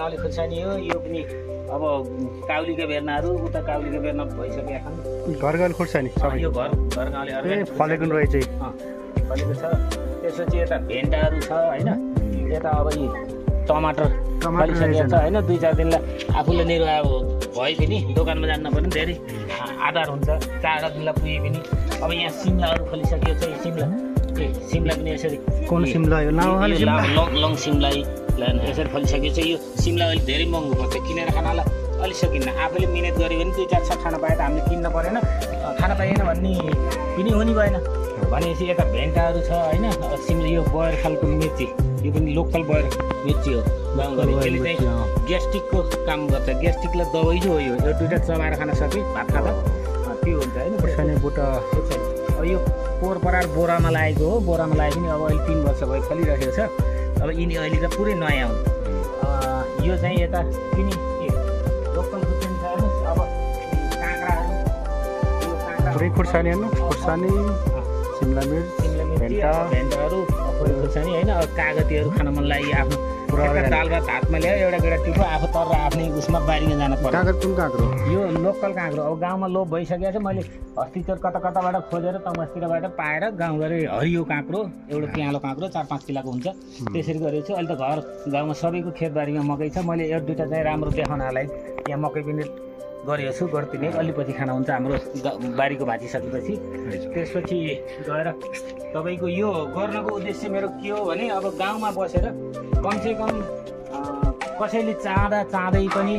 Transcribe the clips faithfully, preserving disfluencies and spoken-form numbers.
गाउँले खुर्सानी हो यो पनि अब काउलीका बेर्नाहरू उता काउलीका बेर्ना भइसकेका छन् घर घर खुर्सानी सबै यो घर घर गाउँले अर्ग्यानिक फलेको रहेछ फलेको छ त्यसपछि यता भेन्डाहरू छ होइन यता अब यी टमाटर फलिसकेको छ होइन दुई चार दिनलाई आफूले निर्वाह भए पनि दोकानमा जान्न पनि धेरै आधार हुन्छ चार दिनलाई पुगे पनि अब यहाँ सिमलाहरू फलिसकेको छ यो सिमला ए सिमला पनि यसरी कुन सिमला यो लङ लङ सिमला यसरी फलिसकेको छ यो सिमला अहिले धेरै महँगो पर्छ किनेर खानलाई अलिक सकिन्न आफूले मिहिनेत गऱ्यो भने दुई चार छ खान पाए त हामीले किन्न परेन खान पाइएन भन्ने पनि हुने भएन भनेपछि यता भेन्टाहरू छ होइन सिमला यो बयर खालको मिर्ची यो पनि लोकल बयर मिर्ची हो गाउँघरि त्यसले चाहिँ ग्यास्ट्रिकको काम गर्छ ग्यास्ट्रिकलाई दबाई चाहिँ हो यो यो दुइटा चबाएर खान सके भात खाँदा त्यो हुन्छ होइन खुर्सानी बुटा अब यो पोहोर परार बोरामा लागेको हो बोरामा लागेको पनि अब अहिले तिन वर्ष भयो फलिरहेको छ अब यिनी अहिले त पुरै नयाँ हुन् यो चाहिँ यता किनि लोकल खुर्सानी छ हेर्नुहोस् अब काँक्राहरू यो काँक्रा पुरै खुर्सानी हेर्नु खुर्सानी सिमला मिर्च सिमला मिर्ची भेन्डाहरू खुर्सानी होइन अब कागतीहरू खान मन लाग्यो आफ्नो दाल भात हातमा ल्यायो एउटा गेडा टिप्यो आफू तर आफ्नै उसमा बारीमा जान पर्छ काँक्रो कुन काँक्रो यो लोकल काँक्रो अब गाउँमा लोप भइसकेको छ मैले हस्तिचोर कता कताबाट खोजेर तमस्तिरबाट पाएर गाउँघरि हरियो काँक्रो एउटा पियालो काँक्रो चार पाँच किलोको हुन्छ त्यसरी गरेको छु अहिले त घर गाउँमा सबैको खेतबारीमा मकै छ मैले एक दुईवटा चाहिँ राम्रो देखाउनलाई यहाँ मकै पनि गरेको छु गर्दिने अलिपछि खाना हुन्छ हाम्रो बारीको भाजिसकेपछि त्यसपछि गएर तपाईँको यो गर्नको उद्देश्य मेरो के हो भने अब गाउँमा बसेर कमसेकम कसैले चाहँदा चाहँदै पनि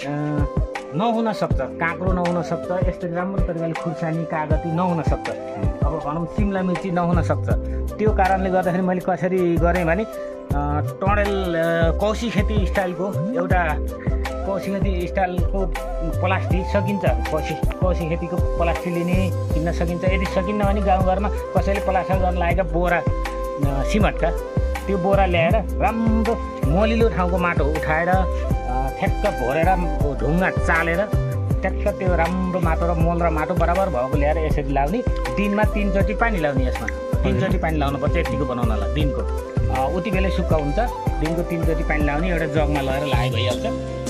नहुन सक्छ काँक्रो नहुन सक्छ यस्तो राम्रो तरिकाले खुर्सानी कागती नहुन सक्छ अब भनौँ सिमला मिर्ची नहुन सक्छ त्यो कारणले गर्दाखेरि मैले कसरी गरेँ भने टँडेल कौशी खेती स्टाइलको एउटा कौशी खेती स्टाइलको प्लास्टिक सकिन्छ कौशी कौशी खेतीको प्लास्टिक लिने किन्न सकिन्छ यदि सकिन्न भने गाउँघरमा कसैले प्लास्टर गर्न लागेका बोरा सिमटका त्यो बोरा ल्याएर राम्रो मलिलो ठाउँको माटो उठाएर ठ्याक्क भरेर ढुङ्गा चालेर ट्याक्क त्यो राम्रो माटो र मल र माटो बराबर भएको ल्याएर यसरी लाउने दिनमा तिनचोटि पानी लाउने यसमा तिनचोटि पानी लाउनुपर्छ यतिको बनाउनलाई दिनको उति बेलै सुक्खा हुन्छ दिनको तिनचोटि पानी लाउने एउटा जगमा लगेर लाए भइहाल्छ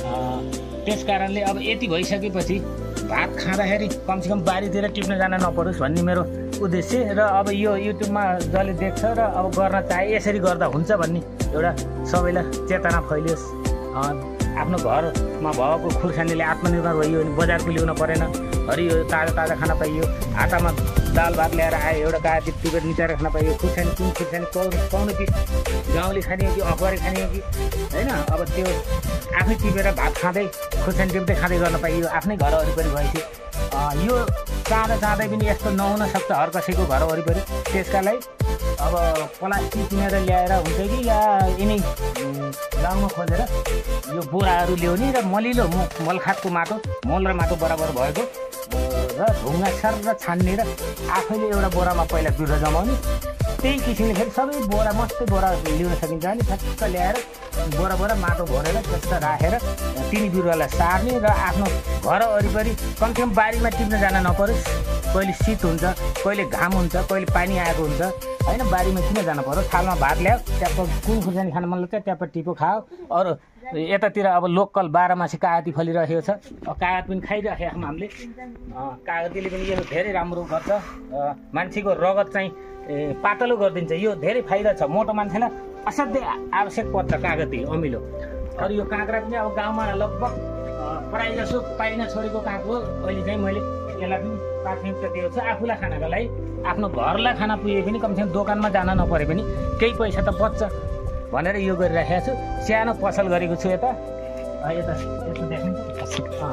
त्यस कारणले अब यति भइसकेपछि भात खाँदाखेरि कमसेकम बारीतिर टिप्न जान नपरोस् भन्ने मेरो उद्देश्य र अब यो युट्युबमा जसले देख्छ र अब गर्न चाहे यसरी गर्दा हुन्छ भन्ने एउटा सबैलाई चेतना फैलियोस् आफ्नो घरमा भएको खुर्सानीले आत्मनिर्भर भइयो भने बजारको ल्याउन परेन हरियो ताजा ताजा खान पाइयो आटामा दाल भात ल्याएर आयो एउटा गाडी टिपेर निचाएर खान पाइयो खुर्सानी कुन खुर्सानी पाउने कि गाउँले खाने हो कि अखबारी खाने हो कि होइन अब त्यो आफै टिपेर भात खाँदै खुर्सानी टिप्दै खाँदै गर्न पाइयो आफ्नै घर वरिपरि भएपछि यो चाहँदा चाहँदै पनि यस्तो नहुन सक्छ हर कसैको घर वरिपरि त्यसका लागि अब प्लास्टिक किनेर ल्याएर हुन्छ कि या यिनै गाउँमा खोजेर यो बोराहरू ल्याउने र मलिलो मलखातको माटो मल र माटो बराबर भएको र ढुङ्गा सर र छान्ने र आफैले एउटा बोरामा पहिला बिरुवा जमाउने त्यही किसिमले फेरि सबै बोरा मस्तै बोरा ल्याउन सकिन्छ भने ठ्याक्क ल्याएर बोरा बोरा माटो भरेर त्यस्तो राखेर तिनी बिरुवालाई सार्ने र आफ्नो घर वरिपरि कमसेकम बारीमा टिप्न जान नपरोस् कहिले शीत हुन्छ कहिले घाम हुन्छ कहिले पानी आएको हुन्छ होइन बारीमा किन जानु पर्यो थालमा भात ल्यायो ट्याप्प कुन खुर्सानी खान मन लाग्छ ट्याप्प टिपो खाओ अरू यतातिर अब लोकल बाह्रमासी कागती फलिरहेको छ कागत पनि खाइराखेको छौँ हामीले कागतीले पनि यो धेरै राम्रो गर्छ मान्छेको रगत चाहिँ पातलो गरिदिन्छ यो धेरै फाइदा छ मोटो मान्छेलाई असाध्यै आवश्यक पर्छ कागती अमिलो अरू यो काँक्रा पनि अब गाउँमा लगभग प्रायः जसो पाइन छोडेको काँक्रो अहिले चाहिँ मैले यसलाई पनि प्राथमिकता दिएको छु आफूलाई खानाको लागि आफ्नो घरलाई खाना पुगे पनि कमसेकम दोकानमा जान नपरे पनि केही पैसा त बच्छ भनेर यो गरिराखेको छु सानो पसल गरेको छु यता यता यस्तो देख्नुहुन्छ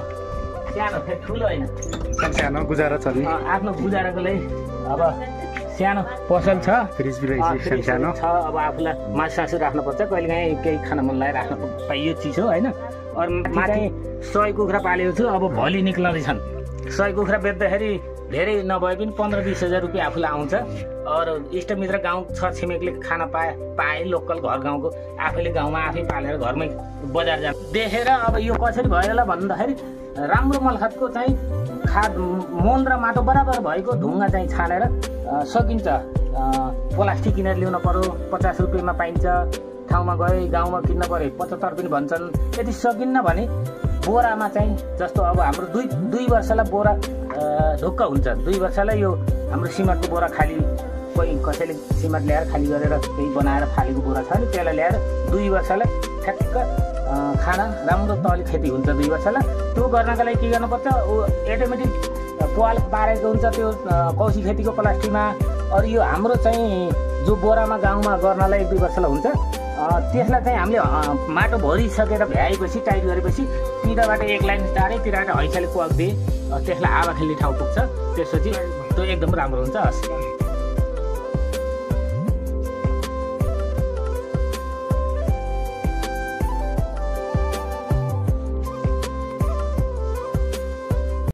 सानो फेरि ठुलो होइन सानो गुजारा छ आफ्नो गुजाराको लागि अब सानो पसल छ फ्रिज सानो छ अब आफूलाई मासु सासु राख्नुपर्छ कहिलेकाहीँ केही खान मन लागेर राख्न पाइयो चिज हो होइन अरू माथि सय कुखुरा पालेको छु अब भोलि निक्लँदैछन् सय कुखुरा बेच्दाखेरि धेरै नभए पनि पन्ध्र बिस हजार रुपियाँ आफूलाई आउँछ अरू इष्टमित्र गाउँ छर छिमेकले खाना पाए पाए लोकल घर गाउँको आफैले गाउँमा आफै पालेर घरमै बजार जानु देखेर अब यो कसरी भयो होला भन्दाखेरि राम्रो मलखातको चाहिँ खाद मल र माटो बराबर भएको ढुङ्गा चाहिँ छानेर सकिन्छ प्लास्टिक किनेर ल्याउन पर्यो पचास रुपियाँमा पाइन्छ ठाउँमा गए गाउँमा किन्न परे पचहत्तर पनि भन्छन्। यदि सकिन्न भने बोरामा चाहिँ जस्तो अब हाम्रो दुई दुई वर्षलाई बोरा ढुक्क हुन्छ। दुई वर्षलाई यो हाम्रो सिमेन्टको बोरा खाली कोही कसैले सिमेन्ट ल्याएर खाली गरेर केही बनाएर फालेको बोरा छ नि त्यसलाई ल्याएर दुई वर्षलाई ठ्याक्क खाना राम्रो तहले खेती हुन्छ। दुई वर्षलाई त्यो गर्नका लागि के गर्नुपर्छ, अटोमेटिक पाल पारेको हुन्छ त्यो कौसी खेतीको प्लास्टिकमा। अरू यो हाम्रो चाहिँ जो बोरामा गाउँमा गर्नलाई एक दुई वर्षलाई हुन्छ त्यसलाई चाहिँ हामीले माटो भरिसकेर भ्याएपछि टाइट गरेपछि तिरबाट एक लाइन टाढै तिरबाट हैसाले कोक दिए त्यसलाई आवा खेल्ने ठाउँ पुग्छ। त्यसपछि त्यो एकदम राम्रो हुन्छ।